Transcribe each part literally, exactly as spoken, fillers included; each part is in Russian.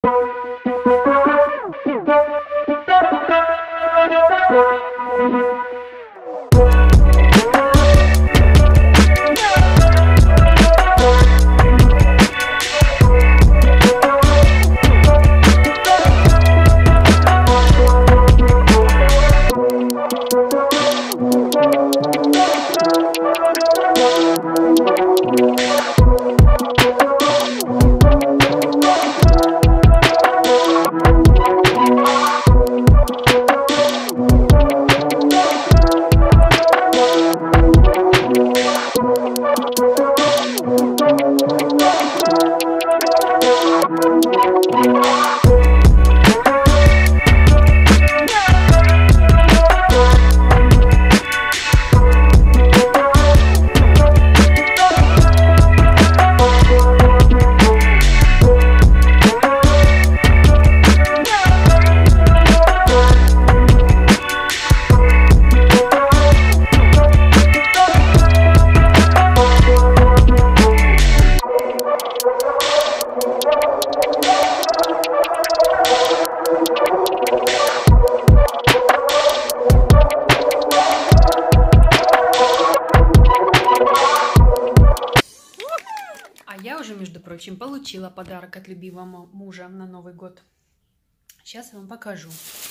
Между прочим, получила подарок от любимого мужа на Новый год. Сейчас я вам покажу.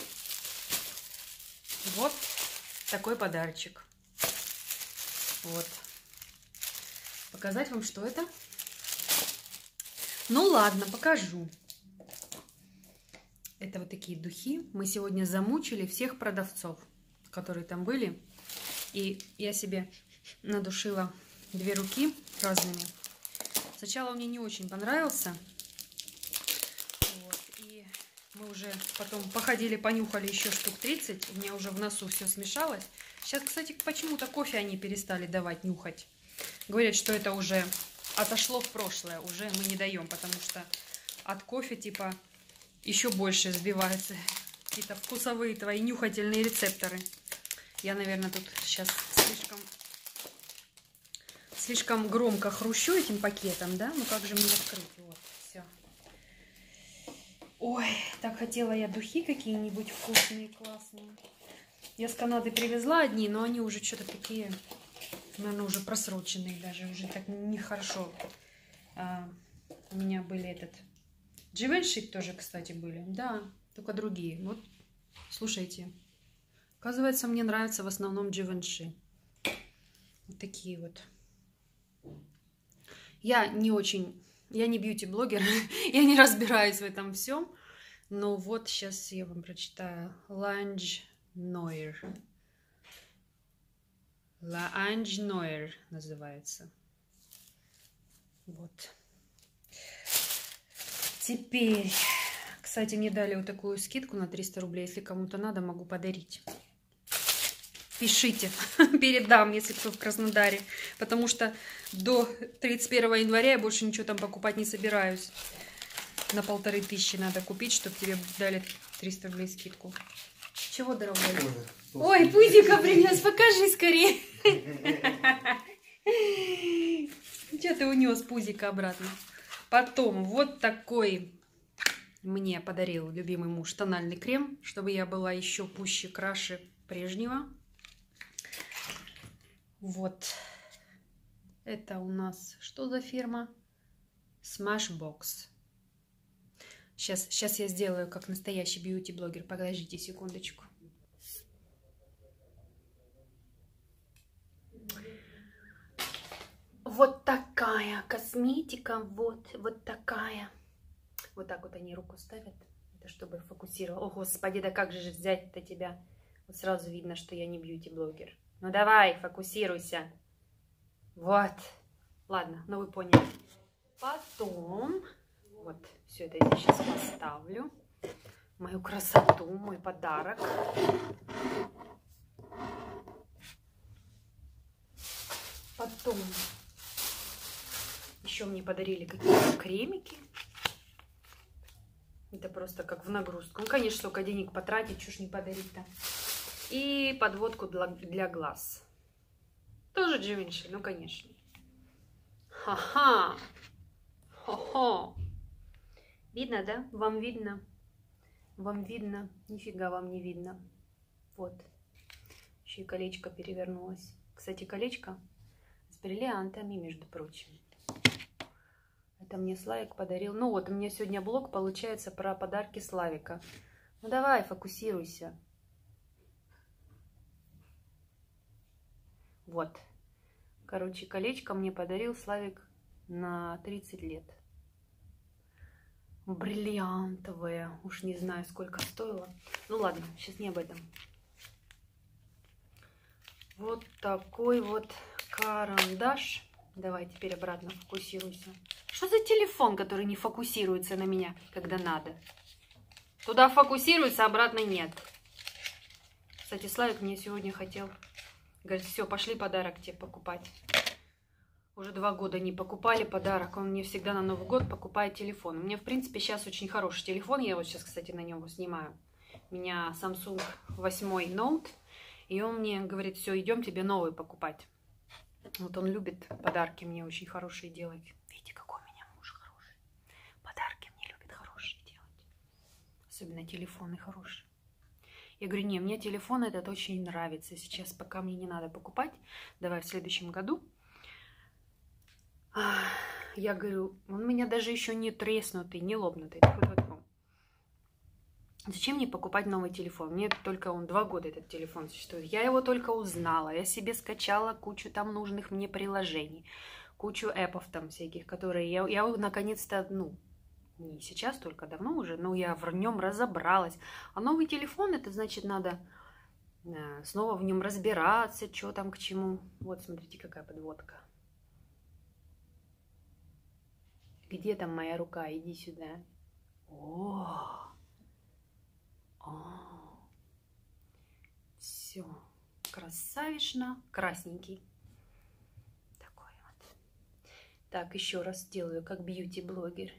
Вот такой подарочек. Вот. Показать вам, что это? Ну ладно, покажу. Это вот такие духи. Мы сегодня замучили всех продавцов, которые там были. И я себе надушила две руки разными. Сначала он мне не очень понравился. Вот, и мы уже потом походили, понюхали еще штук тридцать. У меня уже в носу все смешалось. Сейчас, кстати, почему-то кофе они перестали давать нюхать. Говорят, что это уже отошло в прошлое. Уже мы не даем, потому что от кофе типа еще больше сбиваются какие-то вкусовые твои нюхательные рецепторы. Я, наверное, тут сейчас слишком... Слишком громко хрущу этим пакетом, да? Ну как же мне открыть? Вот, все. Ой, так хотела я духи какие-нибудь вкусные, классные. Я с Канады привезла одни, но они уже что-то такие, наверное, уже просроченные даже. Уже так нехорошо. А, у меня были этот... Givenchy тоже, кстати, были. Да, только другие. Вот, слушайте. Оказывается, мне нравится в основном Givenchy. Вот такие вот. Я не очень, я не бьюти-блогер, я не разбираюсь в этом всем, но вот сейчас я вам прочитаю. L'Ange Noir. L'Ange Noir называется. Вот. Теперь, кстати, мне дали вот такую скидку на триста рублей. Если кому-то надо, могу подарить. Пишите, передам, если кто в Краснодаре, потому что до тридцать первого января я больше ничего там покупать не собираюсь. На полторы тысячи надо купить, чтобы тебе дали триста рублей скидку. Чего, дорогой? Ой, пузика принес, покажи скорее. Че ты унес пузика обратно? Потом вот такой мне подарил любимый муж тональный крем, чтобы я была еще пуще, краше прежнего. Вот. Это у нас что за фирма? Smashbox. Сейчас, сейчас я сделаю как настоящий бьюти-блогер. Подождите секундочку. Вот такая косметика. Вот, вот такая. Вот так вот они руку ставят. Это чтобы фокусировал. О, господи, да как же взять-то тебя? Вот сразу видно, что я не бьюти-блогер. Ну давай, фокусируйся. Вот. Ладно, ну вы поняли. Потом, вот, все это я сейчас поставлю. Мою красоту, мой подарок. Потом еще мне подарили какие-то кремики. Это просто как в нагрузку. Ну, конечно, столько денег потратить, чушь не подарить-то. И подводку для, для глаз. Тоже Givenchy, ну, конечно. Ха-ха. Хо-хо. Видно, да? Вам видно? Вам видно? Нифига вам не видно. Вот. Еще и колечко перевернулось. Кстати, колечко с бриллиантами, между прочим. Это мне Славик подарил. Ну вот, у меня сегодня блог получается про подарки Славика. Ну давай, фокусируйся. Вот. Короче, колечко мне подарил Славик на тридцать лет. Бриллиантовое. Уж не знаю, сколько стоило. Ну ладно, сейчас не об этом. Вот такой вот карандаш. Давай теперь обратно фокусируйся. Что за телефон, который не фокусируется на меня, когда надо? Туда фокусируется, обратно нет. Кстати, Славик мне сегодня хотел... Говорит, все, пошли подарок тебе покупать. Уже два года не покупали подарок. Он мне всегда на Новый год покупает телефон. У меня, в принципе, сейчас очень хороший телефон. Я вот сейчас, кстати, на нем снимаю. У меня Samsung восемь Note. И он мне говорит, все, идем тебе новый покупать. Вот он любит подарки мне очень хорошие делать. Видите, какой у меня муж хороший. Подарки мне любит хорошие делать. Особенно телефоны хорошие. Я говорю, не, мне телефон этот очень нравится. Сейчас пока мне не надо покупать. Давай в следующем году. Я говорю, он у меня даже еще не треснутый, не лопнутый. Зачем мне покупать новый телефон? Мне только он два года этот телефон существует. Я его только узнала. Я себе скачала кучу там нужных мне приложений. Кучу эпов там всяких, которые я, я наконец-то, ну, не сейчас, только давно уже, но я в нем разобралась. А новый телефон, это значит, надо э, снова в нем разбираться, что там к чему. Вот, смотрите, какая подводка. Где там моя рука? Иди сюда. О! О! Все. Красавишно. Красненький. Такой вот. Так, еще раз делаю, как бьюти-блогер.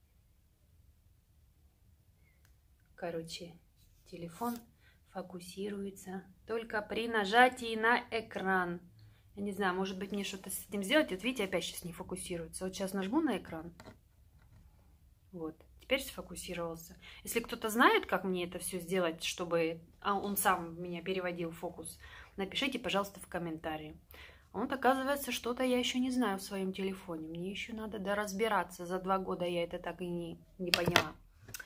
Короче, телефон фокусируется только при нажатии на экран. Я не знаю, может быть, мне что-то с этим сделать. Вот видите, опять сейчас не фокусируется. Вот сейчас нажму на экран. Вот. Теперь сфокусировался. Если кто-то знает, как мне это все сделать, чтобы он сам меня переводил в фокус, напишите, пожалуйста, в комментарии. Вот, оказывается, что-то я еще не знаю в своем телефоне. Мне еще надо доразбираться. За два года я это так и не, не поняла.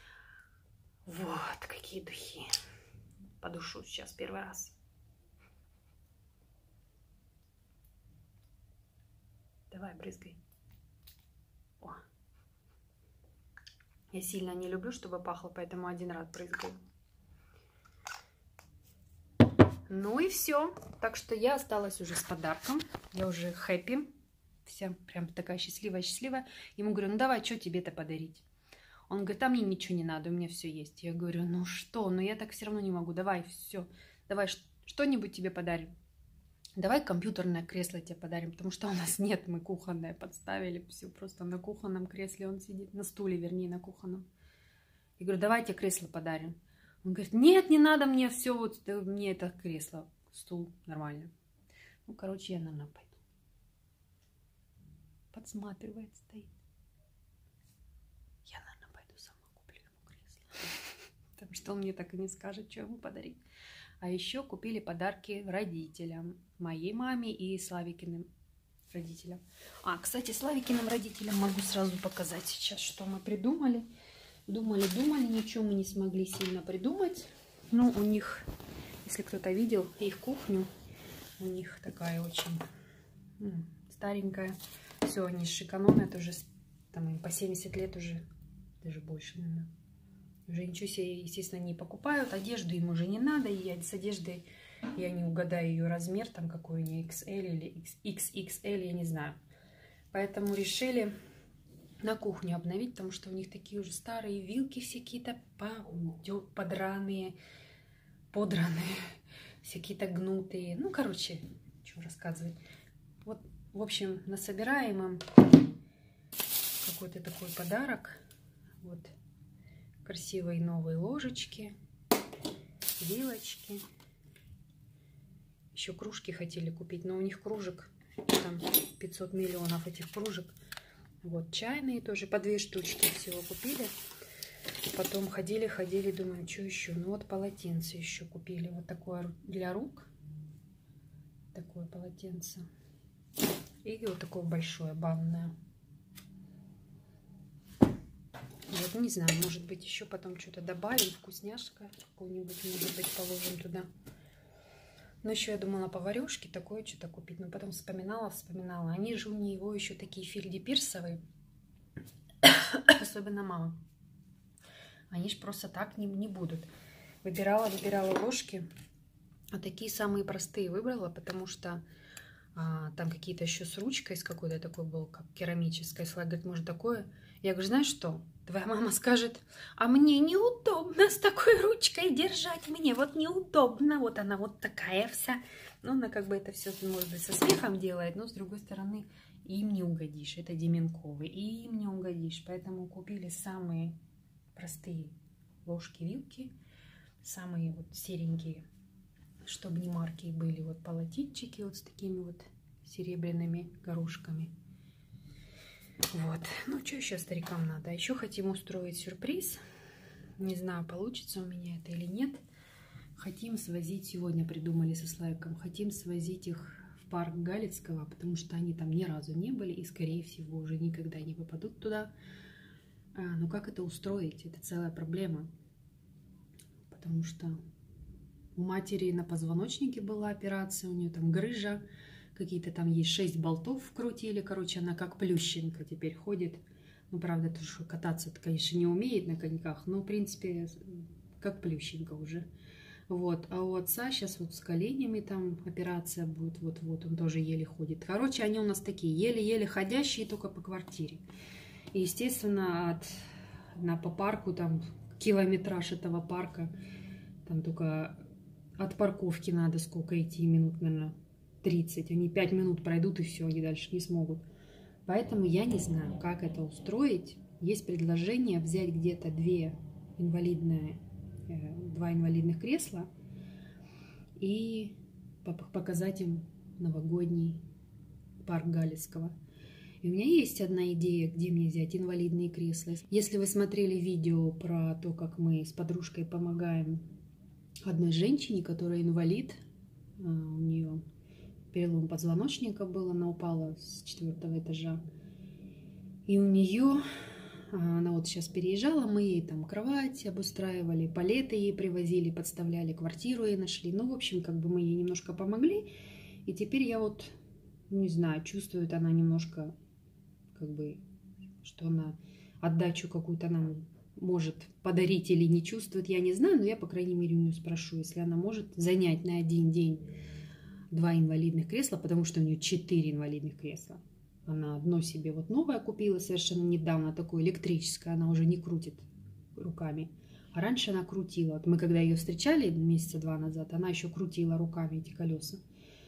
Вот, какие духи. Подушу сейчас первый раз. Давай, брызгай. О. Я сильно не люблю, чтобы пахло, поэтому один раз брызгаю. Ну и все. Так что я осталась уже с подарком. Я уже хэппи. Вся прям такая счастливая-счастливая. Ему говорю, ну давай, что тебе-то подарить? Он говорит, а мне ничего не надо, у меня все есть. Я говорю, ну что, ну я так все равно не могу. Давай, все, давай что-нибудь тебе подарим. Давай компьютерное кресло тебе подарим, потому что у нас нет, мы кухонное подставили. Все, просто на кухонном кресле он сидит, на стуле, вернее, на кухонном. Я говорю, давай тебе кресло подарим. Он говорит, нет, не надо мне все, вот мне это кресло, стул, нормально. Ну, короче, я, наверное, пойду. Подсматривает, стоит. Я, наверное, пойду сама куплю ему кресло. Потому что он мне так и не скажет, что ему подарить. А еще купили подарки родителям. Моей маме и Славикиным родителям. А, кстати, Славикиным родителям могу сразу показать сейчас, что мы придумали. Думали, думали, ничего мы не смогли сильно придумать. Ну, у них, если кто-то видел их кухню, у них такая очень ну, старенькая. Все, они шикономят уже, там им по семьдесят лет уже, даже больше, наверное. Уже ничего себе, естественно, не покупают. Одежду им уже не надо. И я с одеждой я не угадаю ее размер, там какой у нее икс эль или икс икс эль, я не знаю. Поэтому решили на кухню обновить, потому что у них такие уже старые вилки все какие-то подраные, подранные, все какие-то гнутые. Ну, короче, что рассказывать. Вот, в общем, насобираем им какой-то такой подарок. Вот. Красивые новые ложечки, вилочки. Еще кружки хотели купить, но у них кружек, там пятьсот миллионов этих кружек. Вот чайные тоже, по две штучки всего купили. Потом ходили, ходили, думаем, что еще? Ну вот полотенце еще купили. Вот такое для рук. Такое полотенце. И вот такое большое, банное. Вот, не знаю, может быть, еще потом что-то добавим. Вкусняшка какую-нибудь, может быть, положим туда. Но еще я думала поварешки такое что-то купить. Но потом вспоминала, вспоминала. Они же у него еще такие фильдепирсовые. Особенно мама. Они ж просто так не, не будут. Выбирала, выбирала ложки. А такие самые простые выбрала, потому что а, там какие-то еще с ручкой, с какой-то такой был, как керамической. Слава говорит, может такое? Я говорю, знаешь что? Твоя мама скажет, а мне неудобно с такой ручкой держать. Мне вот неудобно. Вот она вот такая вся. Ну, она как бы это все, может быть, со смехом делает, но с другой стороны, им не угодишь. Это Деменковый. И им не угодишь. Поэтому купили самые простые ложки-вилки. Самые вот серенькие, чтобы не марки были. Вот полотенчики вот с такими вот серебряными горошками. Вот. Ну, что еще старикам надо? Еще хотим устроить сюрприз. Не знаю, получится у меня это или нет. Хотим свозить, сегодня придумали со Славиком, хотим свозить их в парк Галицкого, потому что они там ни разу не были и, скорее всего, уже никогда не попадут туда. А, но как это устроить? Это целая проблема. Потому что у матери на позвоночнике была операция, у нее там грыжа. Какие-то там есть шесть болтов вкрутили. Короче, она как плющенко теперь ходит. Ну, правда, тоже кататься, конечно, не умеет на коньках. Но, в принципе, как плющенко уже. Вот. А у отца сейчас вот с коленями там операция будет. Вот-вот, он тоже еле ходит. Короче, они у нас такие еле-еле ходящие, только по квартире. И, естественно, от, на, по парку, там, километраж этого парка, там только от парковки надо сколько идти, минут, наверное, тридцать. Они пять минут пройдут, и все, они дальше не смогут. Поэтому я не знаю, как это устроить. Есть предложение взять где-то две инвалидные, два инвалидных кресла и показать им новогодний парк Галицкого. И у меня есть одна идея, где мне взять инвалидные кресла. Если вы смотрели видео про то, как мы с подружкой помогаем одной женщине, которая инвалид, у нее перелом позвоночника был, она упала с четвертого этажа. И у нее, она вот сейчас переезжала, мы ей там кровать обустраивали, палеты ей привозили, подставляли, квартиру ей нашли. Ну, в общем, как бы мы ей немножко помогли. И теперь я вот, не знаю, чувствует она немножко, как бы, что она отдачу какую-то нам может подарить или не чувствует, я не знаю, но я, по крайней мере, у нее спрошу, если она может занять на один день два инвалидных кресла, потому что у нее четыре инвалидных кресла. Она одно себе вот новое купила совершенно недавно, такое электрическое, она уже не крутит руками. А раньше она крутила. Вот мы когда ее встречали месяца два назад, она еще крутила руками эти колеса.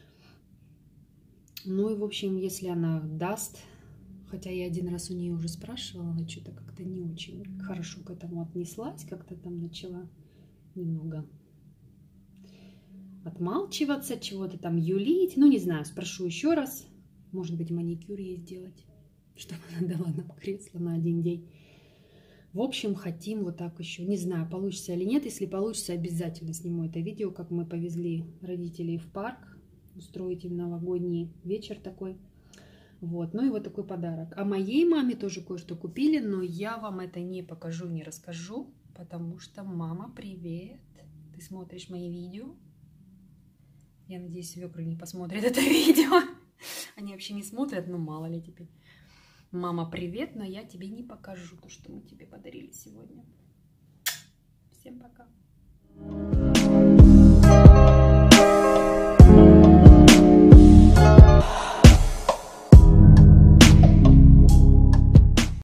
Ну и, в общем, если она даст, хотя я один раз у нее уже спрашивала, она что-то как-то не очень хорошо к этому отнеслась, как-то там начала немного отмалчиваться, чего-то там юлить. Ну, не знаю, спрошу еще раз. Может быть, маникюр ей сделать, чтобы она дала нам кресло на один день. В общем, хотим вот так еще. Не знаю, получится или нет. Если получится, обязательно сниму это видео, как мы повезли родителей в парк. Устроить им новогодний вечер такой. Вот, ну и вот такой подарок. А моей маме тоже кое-что купили, но я вам это не покажу, не расскажу, потому что, мама, привет. Ты смотришь мои видео? Я надеюсь, свекры не посмотрят это видео. Они вообще не смотрят, ну мало ли теперь. Мама, привет, но я тебе не покажу то, что мы тебе подарили сегодня. Всем пока.